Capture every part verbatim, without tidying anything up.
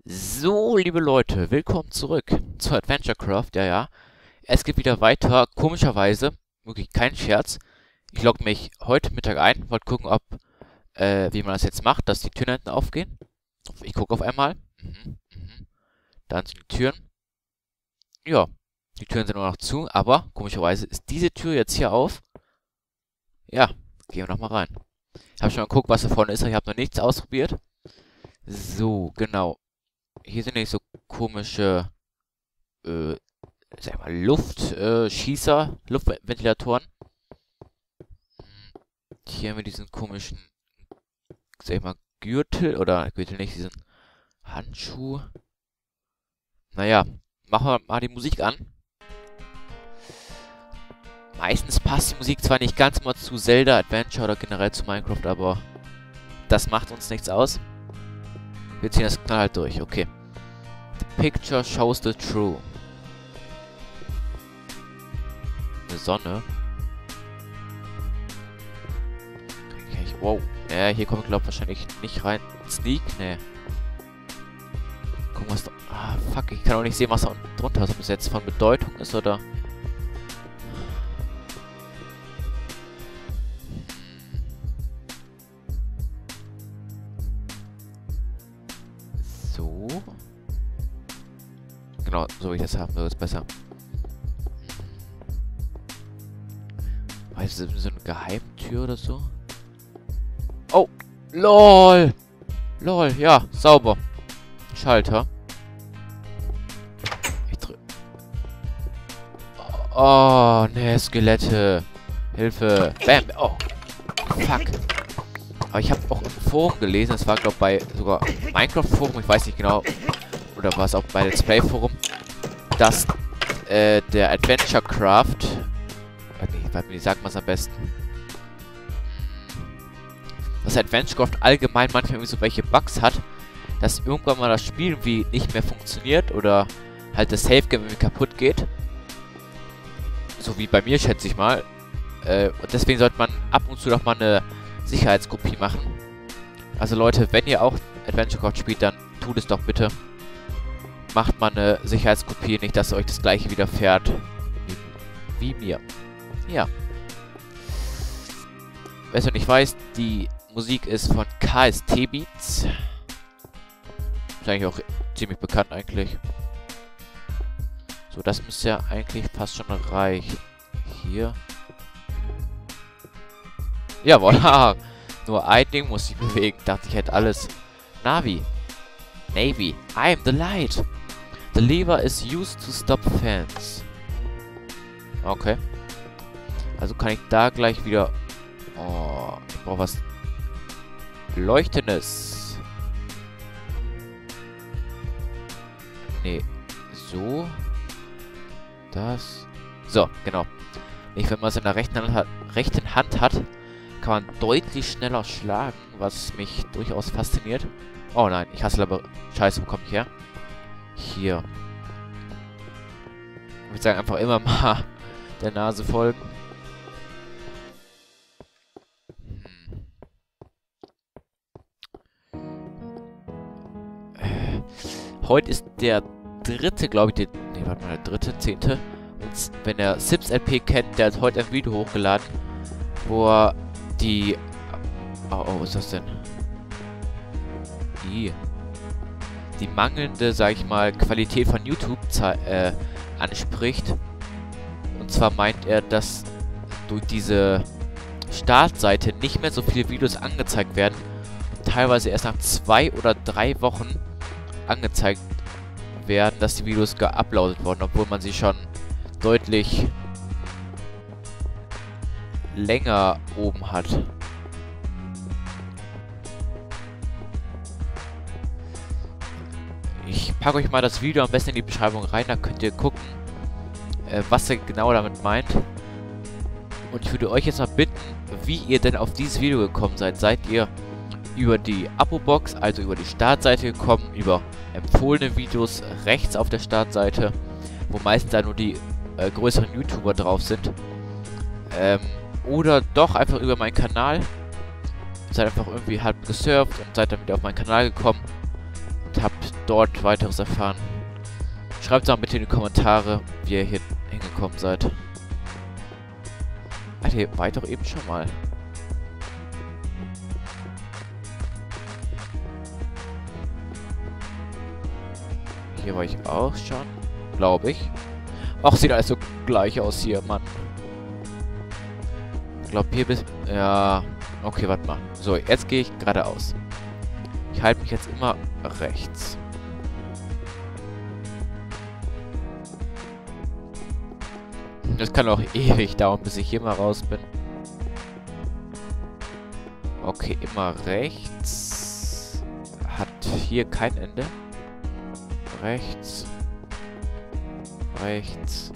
So, liebe Leute, willkommen zurück zu AdventureCraft. Ja, ja. Es geht wieder weiter. Komischerweise, wirklich kein Scherz. Ich logge mich heute Mittag ein, wollte gucken, ob, äh, wie man das jetzt macht, dass die Türen hinten aufgehen. Ich gucke auf einmal. Mhm, mhm. Dann sind die Türen. Ja, die Türen sind immer noch zu, aber komischerweise ist diese Tür jetzt hier auf. Ja, gehen wir nochmal rein. Ich habe schon mal geguckt, was da vorne ist, aber ich habe noch nichts ausprobiert. So, genau. Hier sind nämlich so komische, äh, sag mal, Luftschießer, äh, Schießer, Luftventilatoren. Hier haben wir diesen komischen, sag ich mal, Gürtel, oder Gürtel nicht, diesen Handschuh. Naja, machen wir mal die Musik an. Meistens passt die Musik zwar nicht ganz mal zu Zelda, Adventure oder generell zu Minecraft, aber das macht uns nichts aus. Wir ziehen das knallhart durch, okay. The picture shows the true. Eine Sonne. Okay, ich, wow. Ja, hier kommen wir, glaube ich, wahrscheinlich nicht rein. Sneak? Nee. Gucken, was da... Ah, fuck, ich kann auch nicht sehen, was da unten drunter ist. Ob es jetzt von Bedeutung ist, oder... So. Genau, so wie ich das haben will, ist besser. Weißt du, so eine Geheimtür oder so? Oh! LOL! LOL, ja, sauber. Schalter. Ich drück. Oh, ne, Skelette. Hilfe. Bam. Oh. Fuck. Aber ich habe auch im Forum gelesen, das war, glaube ich, bei sogar Minecraft-Forum, ich weiß nicht genau, oder war es auch bei Let's Play-Forum, dass äh, der AdventureCraft, okay, wie sagt man es am besten, dass AdventureCraft allgemein manchmal irgendwie so welche Bugs hat, dass irgendwann mal das Spiel irgendwie nicht mehr funktioniert oder halt das Save-Game irgendwie kaputt geht. So wie bei mir, schätze ich mal. Äh, und deswegen sollte man ab und zu doch mal eine Sicherheitskopie machen. Also Leute, wenn ihr auch AdventureCraft spielt, dann tut es doch bitte. Macht mal eine Sicherheitskopie, nicht, dass euch das gleiche widerfährt wie, wie mir. Ja. Wer es noch nicht weiß, die Musik ist von K S T Beats. Ist eigentlich auch ziemlich bekannt eigentlich. So, das müsste ja eigentlich fast schon reichen. Hier. Jawohl, haha. Nur ein Ding muss ich bewegen. Dachte, ich hätte alles. Navi. Navy. I am the light. The lever is used to stop fans. Okay. Also kann ich da gleich wieder... Oh, ich brauche was Leuchtendes. Nee. So. Das. So, genau. Nicht, wenn man es in der rechten Hand hat, rechten Hand hat, kann man deutlich schneller schlagen, was mich durchaus fasziniert. Oh nein, ich hasse aber... Scheiße, wo komme ich her? Hier. Ich würde sagen, einfach immer mal der Nase folgen. Hm. Äh, heute ist der dritte, glaube ich, der... Ne, warte mal, der dritte, zehnte. Und wenn der Sims L P kennt, der hat heute ein Video hochgeladen, wo er die... Oh, oh, was ist das denn? Die... Die mangelnde, sag ich mal, Qualität von YouTube äh, anspricht. Und zwar meint er, dass durch diese Startseite nicht mehr so viele Videos angezeigt werden. Und teilweise erst nach zwei oder drei Wochen angezeigt werden, dass die Videos geuploadet wurden, obwohl man sie schon deutlich länger oben hat. Ich packe euch mal das Video am besten in die Beschreibung rein, dann könnt ihr gucken, äh, was er genau damit meint. Und ich würde euch jetzt mal bitten, wie ihr denn auf dieses Video gekommen seid. Seid ihr über die Abo-Box, also über die Startseite gekommen, über empfohlene Videos rechts auf der Startseite, wo meistens da nur die äh, größeren YouTuber drauf sind. Ähm, oder doch einfach über meinen Kanal. Seid einfach irgendwie halb gesurft und seid dann wieder auf meinen Kanal gekommen. und habt dort weiteres erfahren. Schreibt doch bitte in die Kommentare, wie ihr hier hingekommen seid. Alter, hier war ich doch eben schon mal. Hier war ich auch schon, glaube ich. Ach, sieht alles so gleich aus hier, Mann. Ich glaube, hier bis... Ja, okay, warte mal. So, jetzt gehe ich geradeaus. Ich halte mich jetzt immer rechts. Das kann auch ewig dauern, bis ich hier mal raus bin. Okay, immer rechts. Hat hier kein Ende. Rechts. Rechts.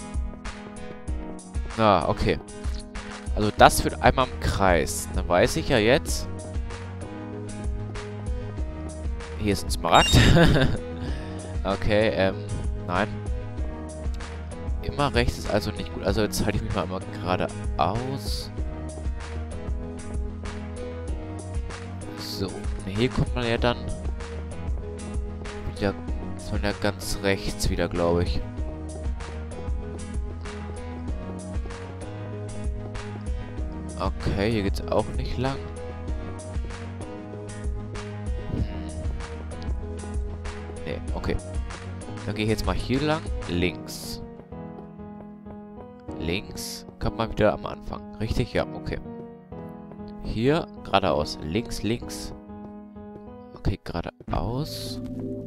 Ah, okay. Also das führt einmal im Kreis. Dann weiß ich ja jetzt. Hier ist ein Smaragd. Okay, ähm, nein. Immer rechts ist also nicht gut. Also jetzt halte ich mich mal immer geradeaus. So, hier kommt man ja dann wieder, ist man ja ganz rechts wieder, glaube ich. Okay, hier geht's auch nicht lang. Hm. Nee, okay. Dann gehe ich jetzt mal hier lang. Links. Links kommt man wieder am Anfang. Richtig? Ja, okay. Hier geradeaus. Links, links. Okay, geradeaus.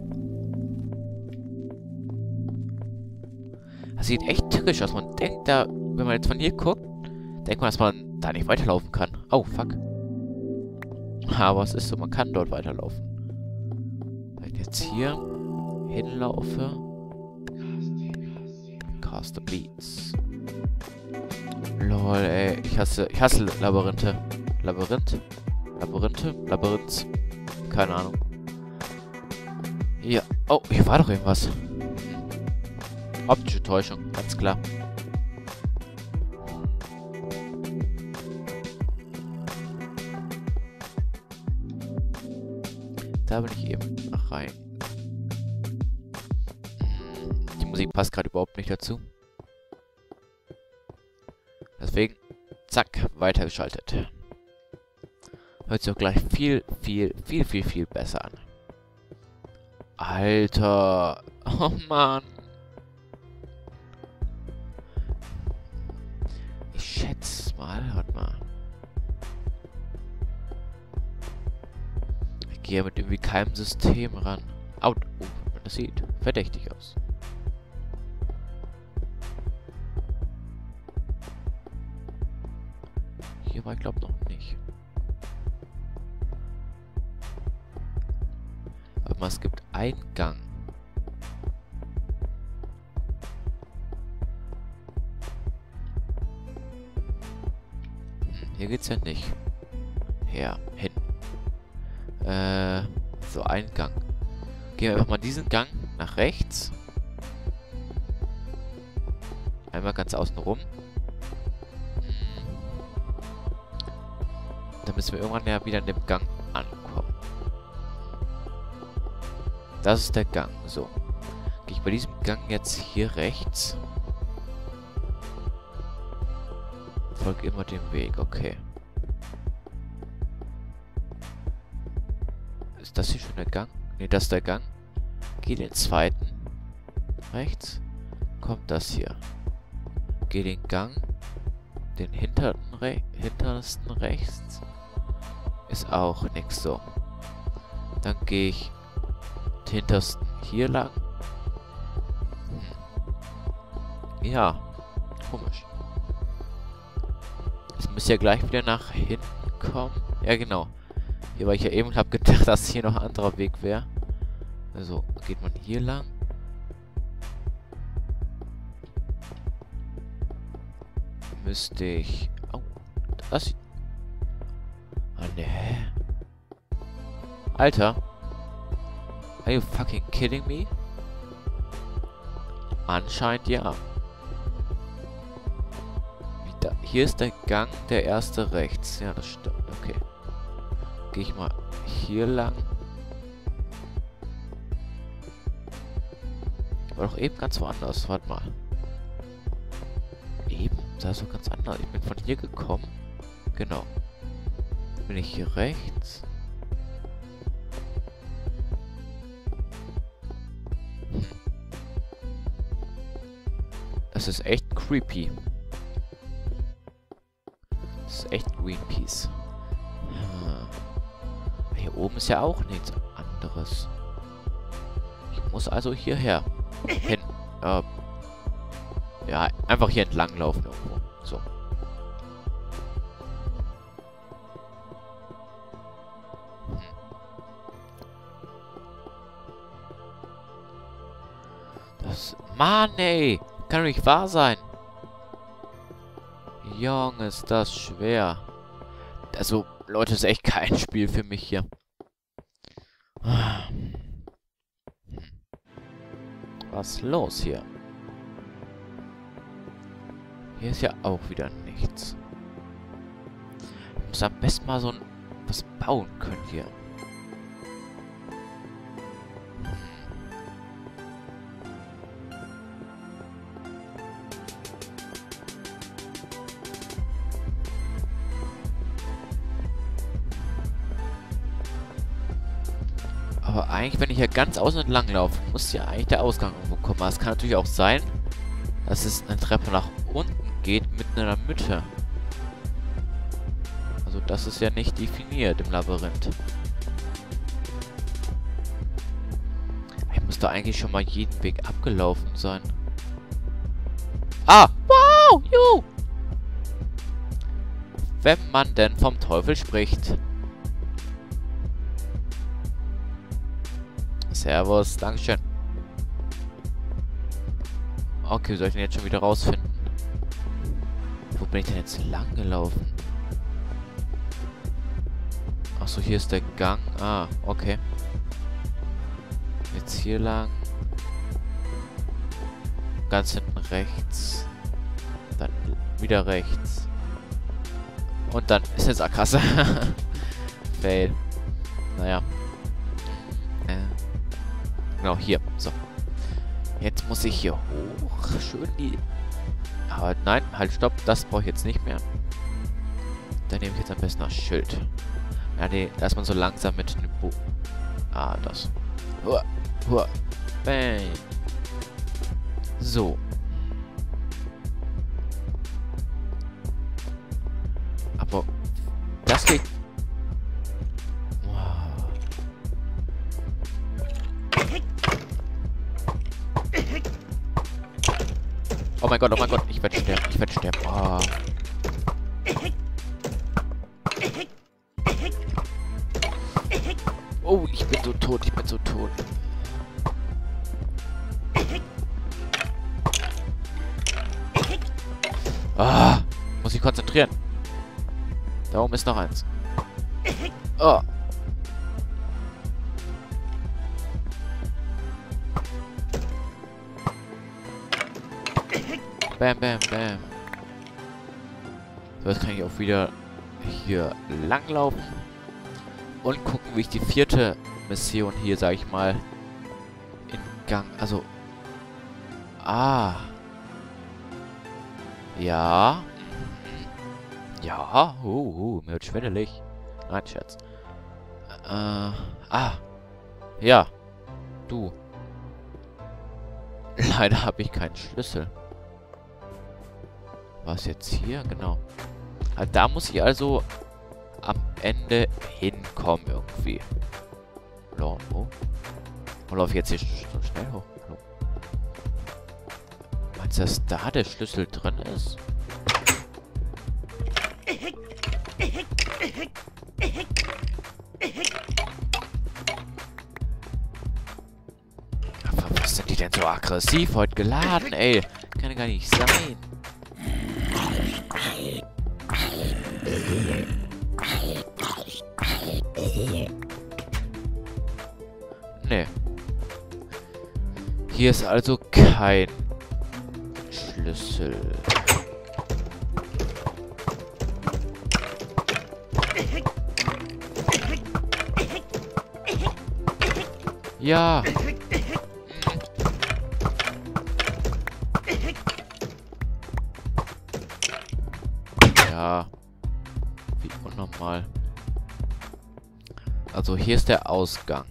Das sieht echt tückisch aus. Man denkt da, wenn man jetzt von hier guckt, denkt man, dass man da nicht weiterlaufen kann. Oh, fuck. Aber es ist so, man kann dort weiterlaufen. Wenn ich jetzt hier hinlaufe. Cast the Beats. Lol, ey. Ich hasse, ich hasse Labyrinthe. Labyrinth? Labyrinthe? Labyrinth? Keine Ahnung. Hier. Oh, hier war doch irgendwas. Optische Täuschung, ganz klar. Da bin ich eben rein. Die Musik passt gerade überhaupt nicht dazu. Deswegen, zack, weitergeschaltet. Hört sich auch gleich viel, viel, viel, viel, viel besser an. Alter. Oh Mann. Ich schätze mal, warte mal. Ich gehe mit irgendwie keinem System ran. Oh, oh, das sieht verdächtig aus. Hier war ich glaube noch nicht. Aber es gibt einen Gang. Hm, hier geht's ja nicht. Ja, hin. Äh, so ein Gang. Gehen wir einfach mal diesen Gang nach rechts. Einmal ganz außen rum. Dann müssen wir irgendwann ja wieder in dem Gang ankommen. Das ist der Gang. So. Gehe ich bei diesem Gang jetzt hier rechts. Folge immer dem Weg. Okay. Ist das hier schon der Gang? Ne, das ist der Gang. Geh den zweiten. Rechts. Kommt das hier. Geh den Gang. Den hintersten, Re hintersten rechts. Ist auch nix so. Dann gehe ich den hintersten hier lang. Hm. Ja. Komisch. Es müsste ja gleich wieder nach hinten kommen. Ja, genau. Hier war ich ja eben und habe gedacht, dass hier noch ein anderer Weg wäre. Also, geht man hier lang. Müsste ich... Oh, das sieht... Oh, ne. Alter. Are you fucking kidding me? Anscheinend ja. Da, hier ist der Gang, der erste rechts. Ja, das stimmt. Okay. Gehe ich mal hier lang. War doch eben ganz woanders. Warte mal. Eben sah so ganz anders. Ich bin von hier gekommen. Genau. Bin ich hier rechts? Hm. Das ist echt creepy. Das ist echt Greenpeace. Hm. Hier oben ist ja auch nichts anderes. Ich muss also hierher. Hin. Äh, ja, einfach hier entlang laufen irgendwo. So. Hm. Das... Mann, ey! Kann doch nicht wahr sein. Junge, ist das schwer. Also, Leute, ist echt kein Spiel für mich hier. Hm. Was ist los hier? Hier ist ja auch wieder nichts. Ich muss am besten mal so ein was bauen können hier. Aber eigentlich, wenn ich hier ganz außen entlang laufe, muss ja eigentlich der Ausgang irgendwo kommen. Aber es kann natürlich auch sein, dass es eine Treppe nach unten geht, mitten in der Mitte. Also das ist ja nicht definiert im Labyrinth. Ich müsste eigentlich schon mal jeden Weg abgelaufen sein. Ah! Wow! Juhu! Wenn man denn vom Teufel spricht. Servus, Dankeschön. Okay, soll ich den jetzt schon wieder rausfinden? Wo bin ich denn jetzt lang gelaufen? Achso, hier ist der Gang. Ah, okay. Jetzt hier lang. Ganz hinten rechts. Dann wieder rechts. Und dann ist eine Sackgasse. Fail. Naja. Äh. Genau, hier. So. Jetzt muss ich hier hoch. Schön die... Aber nein, halt, stopp. Das brauche ich jetzt nicht mehr. Dann nehme ich jetzt am besten das Schild. Ja, nee, da ist man so langsam mit dem Bo... Ah, das. Hua, hua, bang. So. Aber... Das geht... Oh mein Gott, oh mein Gott, ich werde sterben, ich werde sterben. Oh. Oh, ich bin so tot, ich bin so tot. Ah, muss ich konzentrieren. Da oben ist noch eins. Oh. Bam, bam, bam. So, jetzt kann ich auch wieder hier langlaufen. Und gucken, wie ich die vierte Mission hier, sag ich mal, in Gang... Also... Ah. Ja. Ja. Uh, uh, mir wird schwindelig. Nein, Scherz. Äh, ah. Ja. Du. Leider habe ich keinen Schlüssel. Was jetzt hier? Genau. Ah, da muss ich also am Ende hinkommen irgendwie. Hallo, wo? Wo laufe ich jetzt hier so schnell hoch? Hallo. Meinst du, dass da der Schlüssel drin ist? Aber was sind die denn so aggressiv heute geladen, ey? Kann ja gar nicht sein. Nee. Hier ist also kein Schlüssel. Ja. So, hier ist der Ausgang.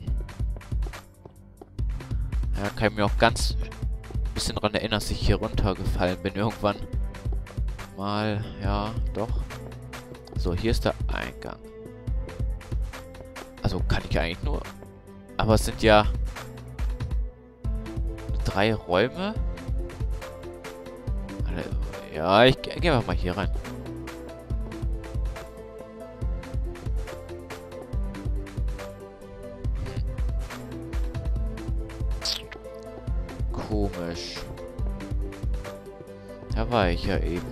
Ja, kann ich mir auch ganz ein bisschen daran erinnern, dass ich hier runtergefallen bin irgendwann. Mal, ja, doch. So, hier ist der Eingang. Also kann ich eigentlich nur... Aber es sind ja... drei Räume. Ja, ich, ich gehe mal hier rein. Komisch. Da war ich ja eben.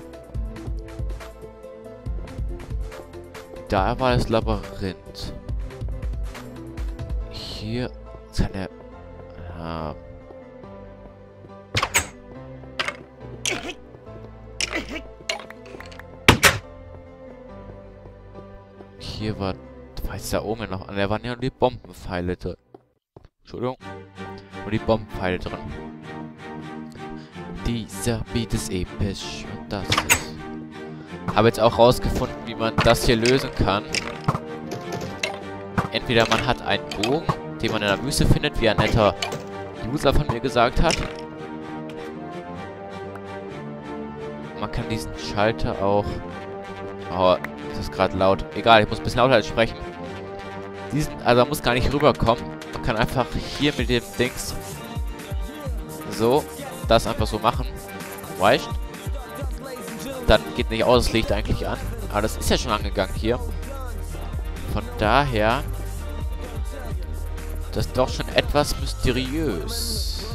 Da war das Labyrinth. Hier kann er... Ah. Hier war... Weiß da oben noch an. Da waren ja nur die Bombenpfeile drin. Entschuldigung. Nur die Bombenpfeile drin. Dieser Beat ist episch. Und das ist... Habe jetzt auch rausgefunden, wie man das hier lösen kann. Entweder man hat einen Bogen, den man in der Wüste findet, wie ein netter User von mir gesagt hat. Man kann diesen Schalter auch... Oh, ist das gerade laut. Egal, ich muss ein bisschen lauter sprechen. Diesen, also man muss gar nicht rüberkommen. Man kann einfach hier mit dem Dings so, das einfach so machen. Reicht. Dann geht nicht aus, das Licht eigentlich an. Aber das ist ja schon angegangen hier. Von daher... Das ist doch schon etwas mysteriös.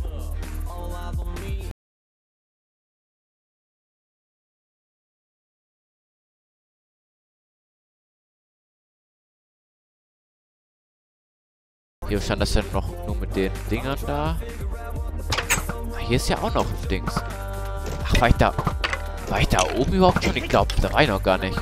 Hier stand das ja noch nur mit den Dingern da. Hier ist ja auch noch ein Dings. Ach, war ich da... War ich da oben überhaupt schon? Ich glaube, da war ich noch gar nicht.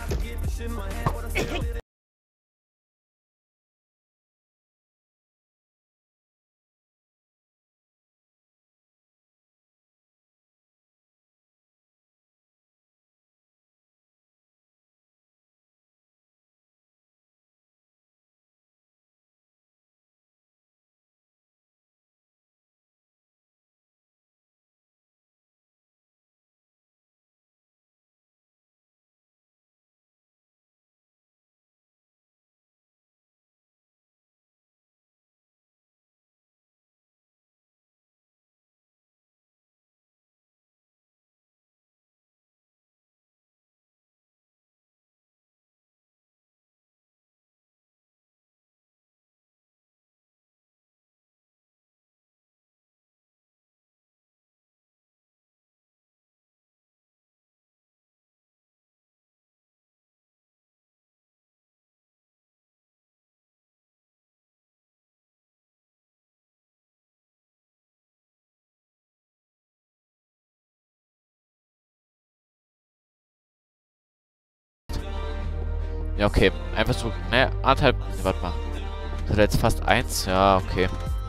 Ja, okay. Einfach so, ne, anderthalb... Ne, warte mal. Das hat jetzt fast eins. Ja, okay.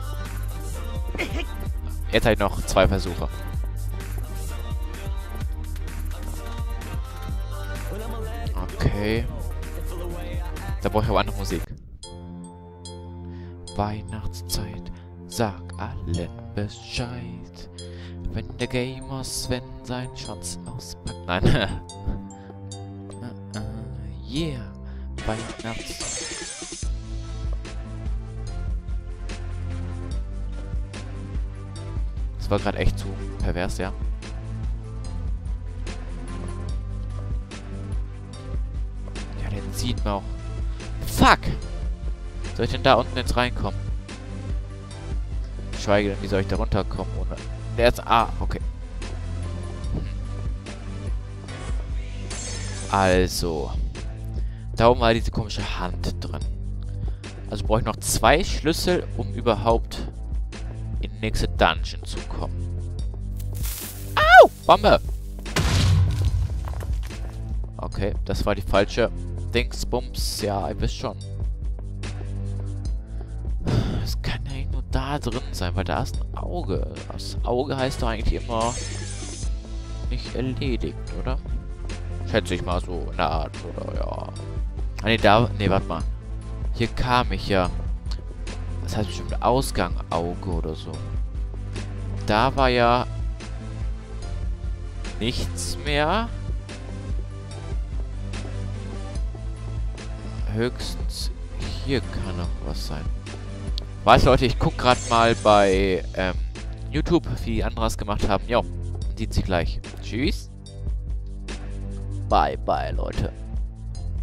Jetzt halt noch zwei Versuche. Okay. Da brauche ich aber andere Musik. Weihnachtszeit, sag allen Bescheid. Wenn der Gamer Sven seinen Schatz auspackt. Nein. Yeah. Weihnachts... Das war gerade echt zu pervers, ja. Ja, den sieht man auch. Fuck! Soll ich denn da unten jetzt reinkommen? Schweige denn, wie soll ich da runterkommen ohne... Der ist... Ah, okay. Also... Da oben war diese komische Hand drin. Also brauche ich noch zwei Schlüssel, um überhaupt in die nächste Dungeon zu kommen. Au! Bombe! Okay, das war die falsche Dingsbums. Ja, ihr wisst schon. Es kann ja nur da drin sein, weil da ist ein Auge. Das Auge heißt doch eigentlich immer nicht erledigt, oder? Schätze ich mal so in der Art, oder ja. Ah, ne, da... Ne, warte mal. Hier kam ich ja. Das heißt bestimmt Ausgang Auge oder so. Da war ja nichts mehr. Höchstens hier kann noch was sein. Weiß Leute, ich guck gerade mal bei ähm, YouTube, wie die anderen es gemacht haben. Jo, man sieht sie gleich. Tschüss. Bye, bye, Leute.